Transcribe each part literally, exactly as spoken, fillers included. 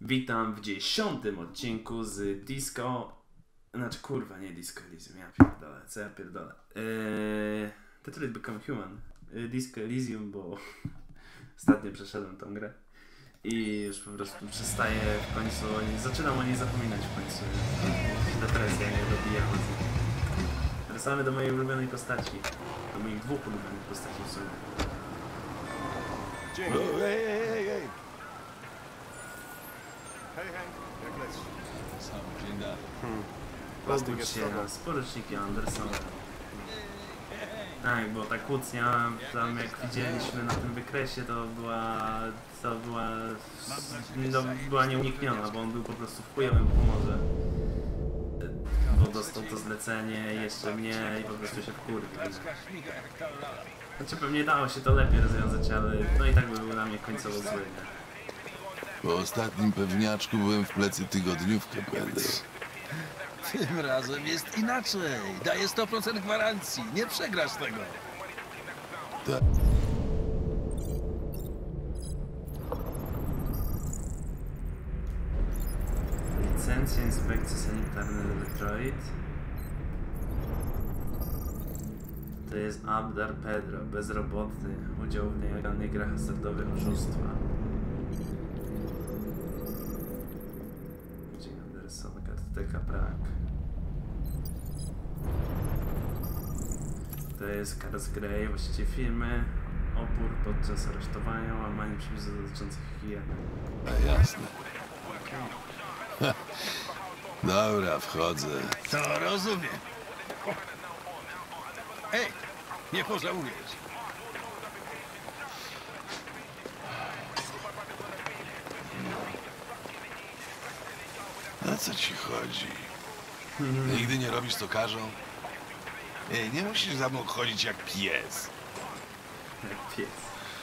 Witam w dziesiątym odcinku z Disco... Znaczy kurwa, nie Disco Elysium, ja pierdolę, co ja pierdolę. Eee, Detroit Become Human. Eee, Disco Elysium, bo ostatnio przeszedłem tą grę. I już po prostu przestaję w końcu, zaczynam o niej zapominać w końcu. Depresja mnie dobija. Wracamy do mojej ulubionej postaci. Do moich dwóch ulubionych postaci w sumie. Dzień dobry. Hej, hej, hej, hej. Hej, hej, jak leci? Sam dzień dobry. Hmm. Obudź się raz, poruczniki Andersona. Tak, bo ta kłótnia, tam jak widzieliśmy na tym wykresie, to była, to była, no, była nieunikniona, bo on był po prostu w chujowym humorze. Bo dostał to zlecenie, jeszcze mnie i po prostu się wkurwił. Znaczy pewnie dało się to lepiej rozwiązać, ale no i tak by był na mnie końcowo zły, nie? Po ostatnim pewniaczku byłem w plecy tygodniówkę będę. Tym razem jest inaczej. Daję sto procent gwarancji. Nie przegrasz tego. Tak. Licencja inspekcji sanitarnej do Detroit. To jest Abdar Pedro, bezrobotny, udział w nielegalnej grach hazardowych, oszustwa. Gdzie Anderson, kartoteka Prag. To jest Cars Grey, właściciel firmy, opór podczas aresztowania, łamanie przepisów dotyczących higieny. A jasne. Ha. Dobra, wchodzę. To rozumiem. Ej, nie pożałujesz. O co ci chodzi? Nigdy nie robisz, co każą? Ej, nie musisz za mną chodzić jak pies. Jak pies.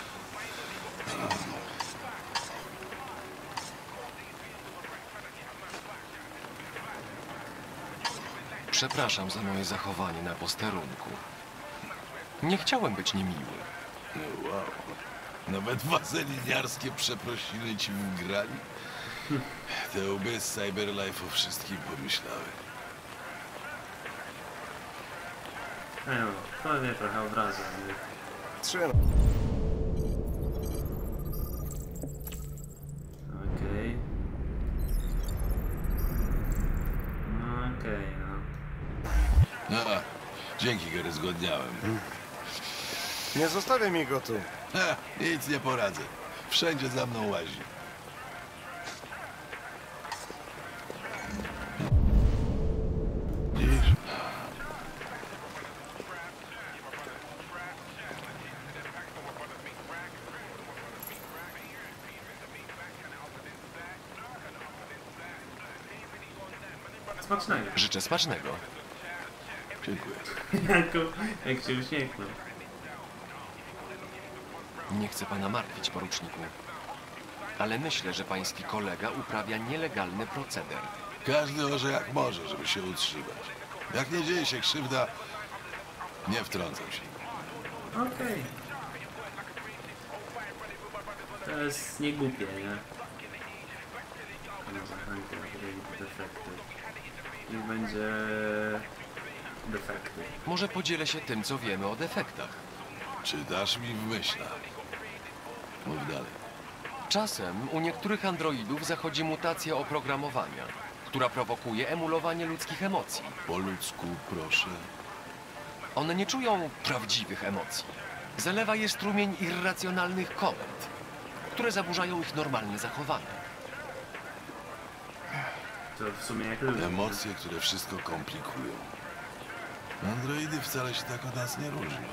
Przepraszam za moje zachowanie na posterunku. Nie chciałem być niemiły. No wow. Nawet wazeliniarskie przeprosiny ci wgrali? Te łby z Cyberlife o wszystkim pomyślały. Ej no, to mnie trochę obraża, nie? Trzymaj. Okej. No okej, no. A, dzięki, Gary, zgodniałem. Nie zostawiaj mi go tu. Ha, nic nie poradzę. Wszędzie za mną łazi. Widzisz? Smacznego. Życzę smacznego. Dziękuję. jak, jak się uśmiechnął. Nie chcę pana martwić, poruczniku. Ale myślę, że pański kolega uprawia nielegalny proceder. Każdy orze jak może, żeby się utrzymać. Jak nie dzieje się krzywda, nie wtrącam się. Okej. To jest niegłupie, nie? Może Hunter defekty. Niech będzie... defekty. Może podzielę się tym, co wiemy o defektach. Czy dasz mi w myślach? Mów dalej. Czasem u niektórych androidów zachodzi mutacja oprogramowania, która prowokuje emulowanie ludzkich emocji. Po ludzku, proszę. One nie czują prawdziwych emocji. Zalewa je strumień irracjonalnych komend, które zaburzają ich normalne zachowanie. To w sumie jak ludzie. Emocje, które wszystko komplikują. Androidy wcale się tak od nas nie różnią.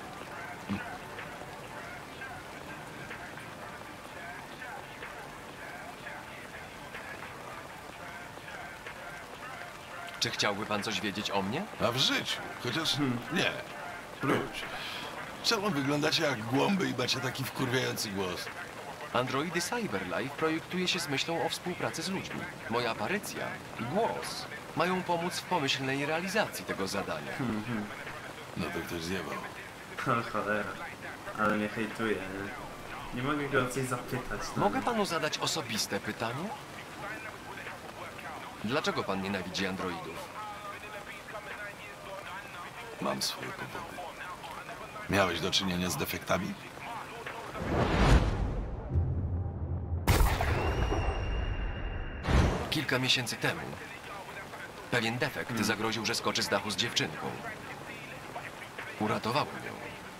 Czy chciałby pan coś wiedzieć o mnie? A w życiu? Chociaż nie. Wróć. Czemu wyglądacie jak głąby i macie taki wkurwiający głos? Androidy Cyberlife projektuje się z myślą o współpracy z ludźmi. Moja aparycja i głos mają pomóc w pomyślnej realizacji tego zadania. No to ktoś zjebał. O cholera. Ale mnie hejtuje, nie? Nie mogę go o coś zapytać. No. Mogę panu zadać osobiste pytanie? Dlaczego pan nienawidzi androidów? Mam swoje powody. Miałeś do czynienia z defektami? Kilka miesięcy temu pewien defekt zagroził, że skoczy z dachu z dziewczynką. Uratowałem ją.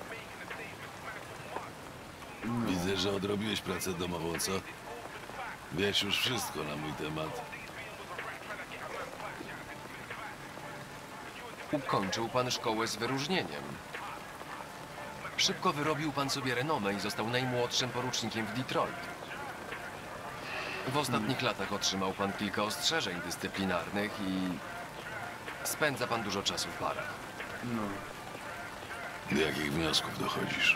Widzę, że odrobiłeś pracę domową, co? Wiesz już wszystko na mój temat. Ukończył pan szkołę z wyróżnieniem. Szybko wyrobił pan sobie renomę i został najmłodszym porucznikiem w Detroit. W ostatnich latach otrzymał pan kilka ostrzeżeń dyscyplinarnych i spędza pan dużo czasu w barach. No. Do jakich wniosków dochodzisz?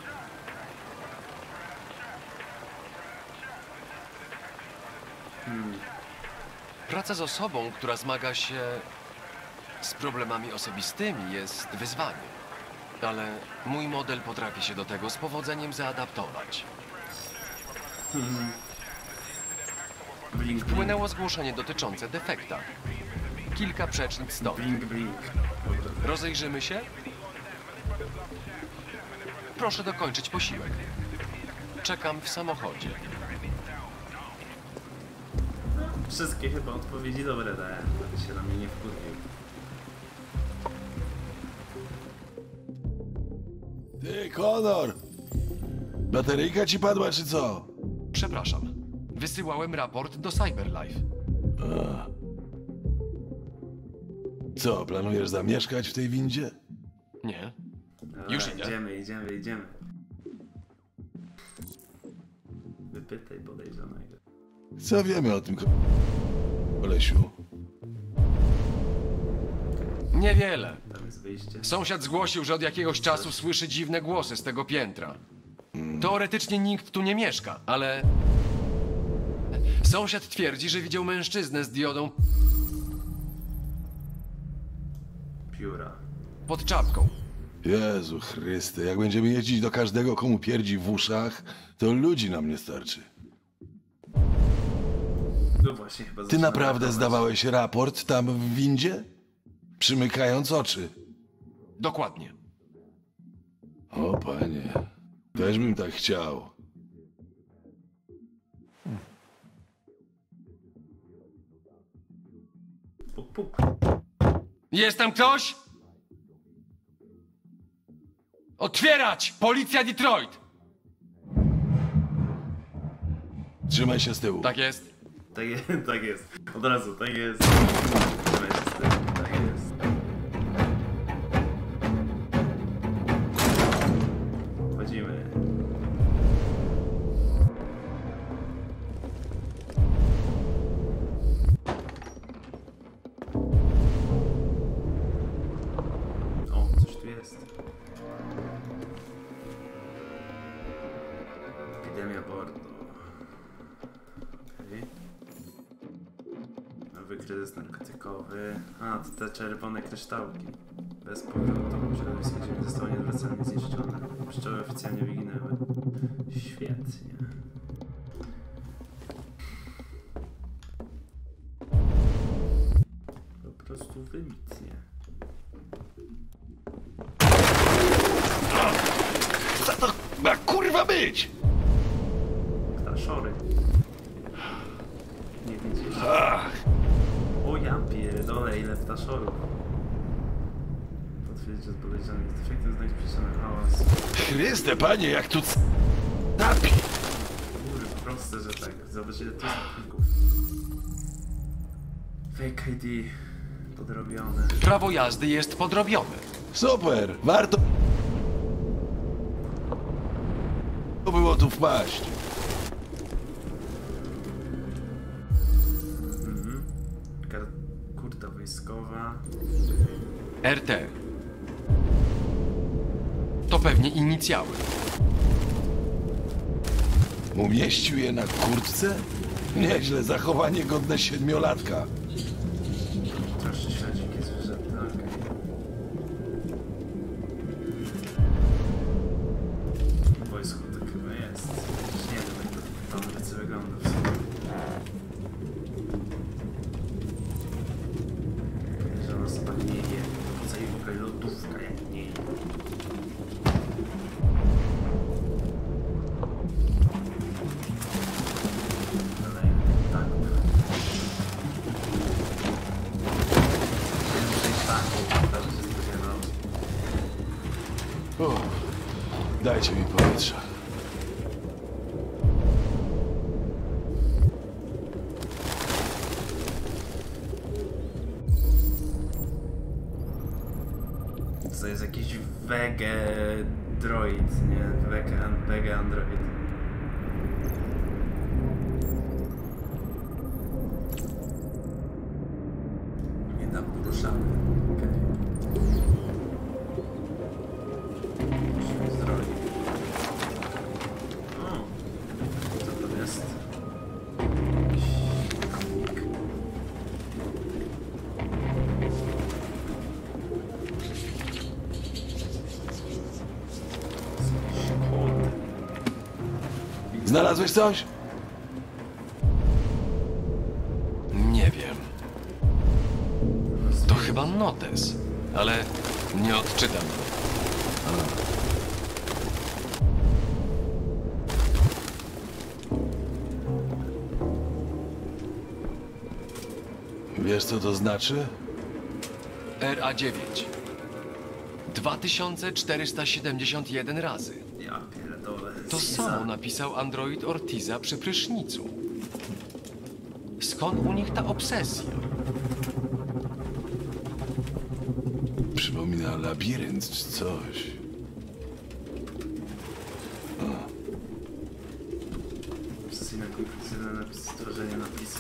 Praca z osobą, która zmaga się z problemami osobistymi, jest wyzwaniem. Ale mój model potrafi się do tego z powodzeniem zaadaptować. Blink, blink, Wpłynęło zgłoszenie dotyczące defekta. Kilka przecznic stąd. blink, blink. Rozejrzymy się? Proszę dokończyć posiłek. Czekam w samochodzie. Wszystkie chyba odpowiedzi dobre dałem, aby się na mnie nie wkurwił. Ty, Konor! Bateryjka ci padła, czy co? Przepraszam. Wysyłałem raport do Cyberlife. A. Co, planujesz zamieszkać w tej windzie? Nie. Dobra, Już idę. Idziemy, idziemy, idziemy. Wypytaj podejrzanego. Co wiemy o tym ko- kolesiu? Niewiele. Tam jest wyjście. Sąsiad zgłosił, że od jakiegoś czasu słyszy dziwne głosy z tego piętra. Teoretycznie nikt tu nie mieszka, ale... Sąsiad twierdzi, że widział mężczyznę z diodą Pióra. pod czapką. Jezu Chryste, jak będziemy jeździć do każdego, komu pierdzi w uszach, to ludzi nam nie starczy. No właśnie chyba Ty zaczyna naprawdę ratować. zdawałeś raport tam w windzie? Przymykając oczy. Dokładnie. O panie, też bym tak chciał. Puk, puk. Jest tam ktoś? Otwierać! Policja Detroit! Trzymaj się z tyłu. Tak jest. Tak jest, tak jest. Od razu, tak jest. Trzymaj się z tym, tak jest. Wchodzimy. O, coś tu jest. Epidemia Bordo. Okej. Nowy kryzys narkotykowy. A, to te czerwone kryształki. Bez powrotu. Środowisko Ziemi zostało nieodwracalnie zniszczone. Pszczoły oficjalnie wyginęły. Świetnie. Po prostu wybitnie. Co to ma kurwa być? Ptaszory. Nie widzisz? O ja pierdolę, ile ptaszorów. Potwierdzić, że podejrzany jest efektem znaleźć przyczynę hałas. Chryste, panie, jak tu c- napi. Kurde, proste, że tak. Zobacz, ile tu jest plików. Fake I D. Podrobione. Prawo jazdy jest podrobione. Super, warto było tu wpaść. Kar- Kurta wojskowa. R T. To pewnie inicjały. Umieścił je na kurtce? Nieźle, zachowanie godne siedmiolatka. Troszczy śledzikie zwierzęta, okej. W wojsku tak chyba jest. Chociaż nie wiem, jak to tam wygląda w sumie. Dajcie mi powietrza. To jest jakiś wege droid, nie? Wege, wege android. Niedawno ruszamy. Okej. Musimy zrobić. O! Co to jest? Jakiś kamik. Znalazłeś coś? Nie wiem. To chyba notes, ale nie odczytam. Wiesz, co to znaczy? R A dziewięć. dwa tysiące czterysta siedemdziesiąt jeden razy. Ja pierdolę. To Ziza. samo napisał android Ortiza przy prysznicu. Skąd u nich ta obsesja? Przypomina labirynt czy coś. Obsesyjne, kompulsywne napis, stworzenie napisu.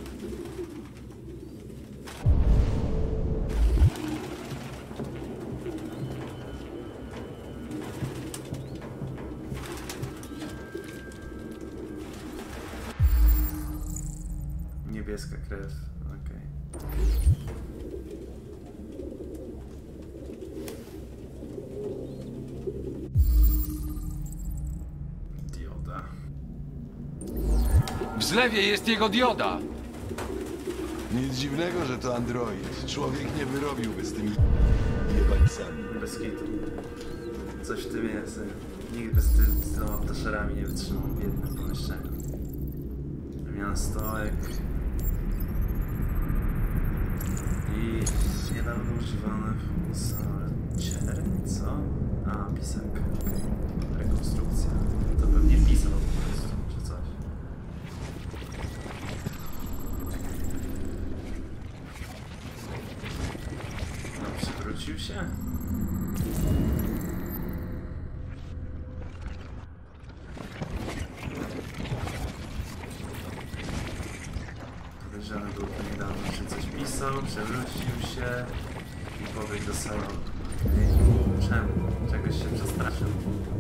Niebieska krew, okej. Dioda. W zlewie jest jego dioda! Nic dziwnego, że to android. Człowiek nie wyrobiłby z tymi jebańcami. Bez kitu. Coś w tym jest. Nikt bez ty, z tyloma ptascherami nie wytrzymał w jednym pomieszczeniu. Miałem stołek. I niedawno używane w Salciery, co? A, pisak. Okay. Rekonstrukcja. To pewnie pisał po prostu, czy coś. No, przywrócił się? Podejrzany był to niedawno, że coś pisał, przewrócił się i pobiegł do salonu. Okay. Czemu? Czegoś się przestraszył.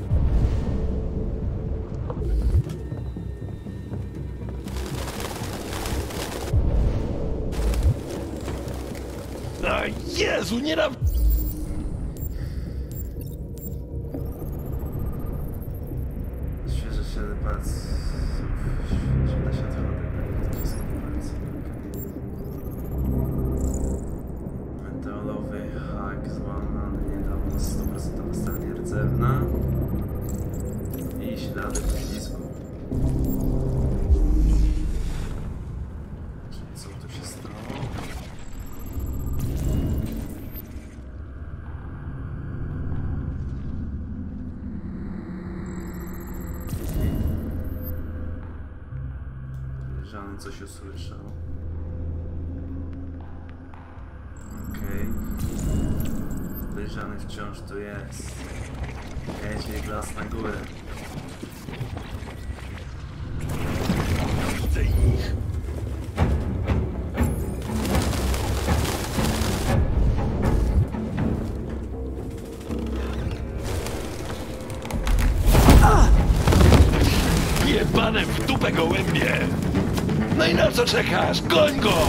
A Jezu, nie na... Świeże ślady palców. Zimne światło wody. Wszystko palce. Metalowy hak złamany niedawno. sto procent stan nierdzewna. I ślady poślizgu. Czyli co tu się stało? Podejrzany coś usłyszał. Okej. Okay. Podejrzany wciąż tu jest. Jedź glas na górę. Widzę ich. Jebane w dupę gołębie! No i na co czekasz? Goń go!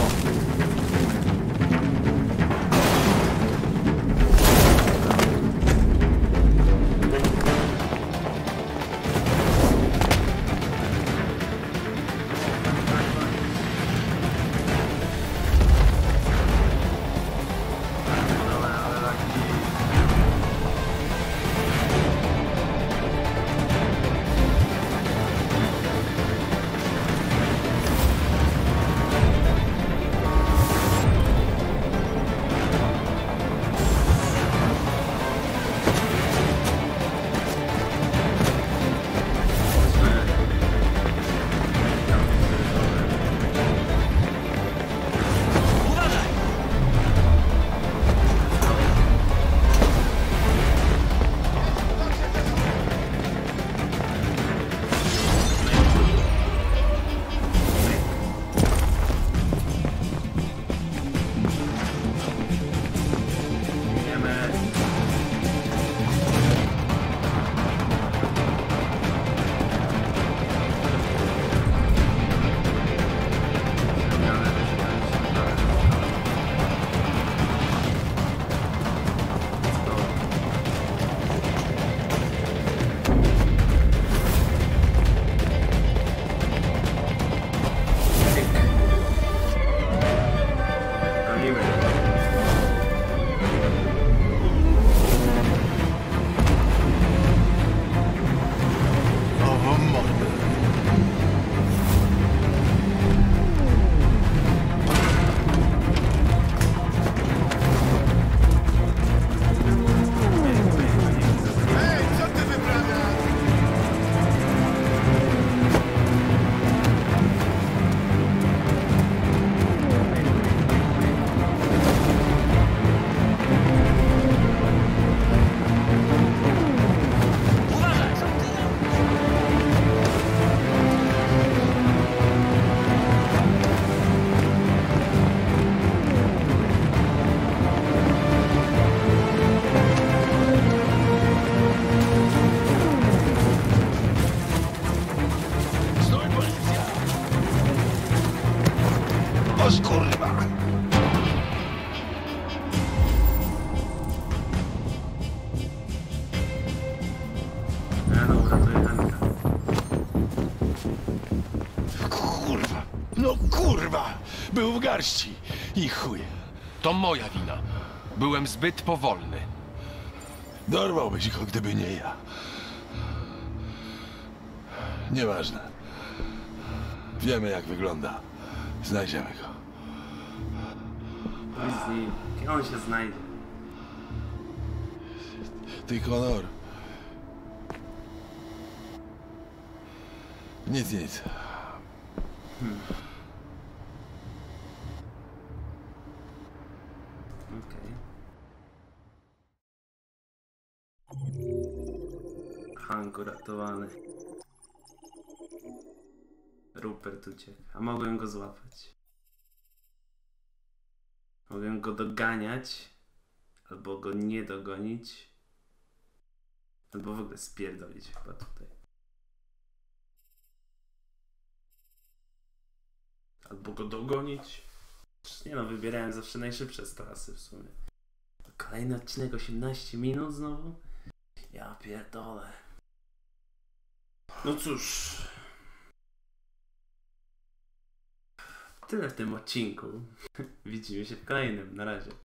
Ale, ale taki... kosz, kurwa! Ja no, uratuję Hanka. Kurwa! No kurwa! Był w garści i chuj. To moja wina. Byłem zbyt powolny. Dorwałbyś go, gdyby nie ja. Nieważne. Wiemy, jak wygląda. Znajdziemy go. Pójdź z nim. On się znajdzie. Ty, Konor. Nic, nic. Okej. Hank uratowany. Rupert uciekł. A mogłem go złapać. Mogłem go doganiać. Albo go nie dogonić. Albo w ogóle spierdolić chyba tutaj. Albo go dogonić. Nie no, wybierałem zawsze najszybsze z trasy w sumie. Kolejny odcinek, osiemnaście minut znowu? Ja pierdolę. No cóż. Tyle w tym odcinku. Widzimy się w kolejnym. Na razie.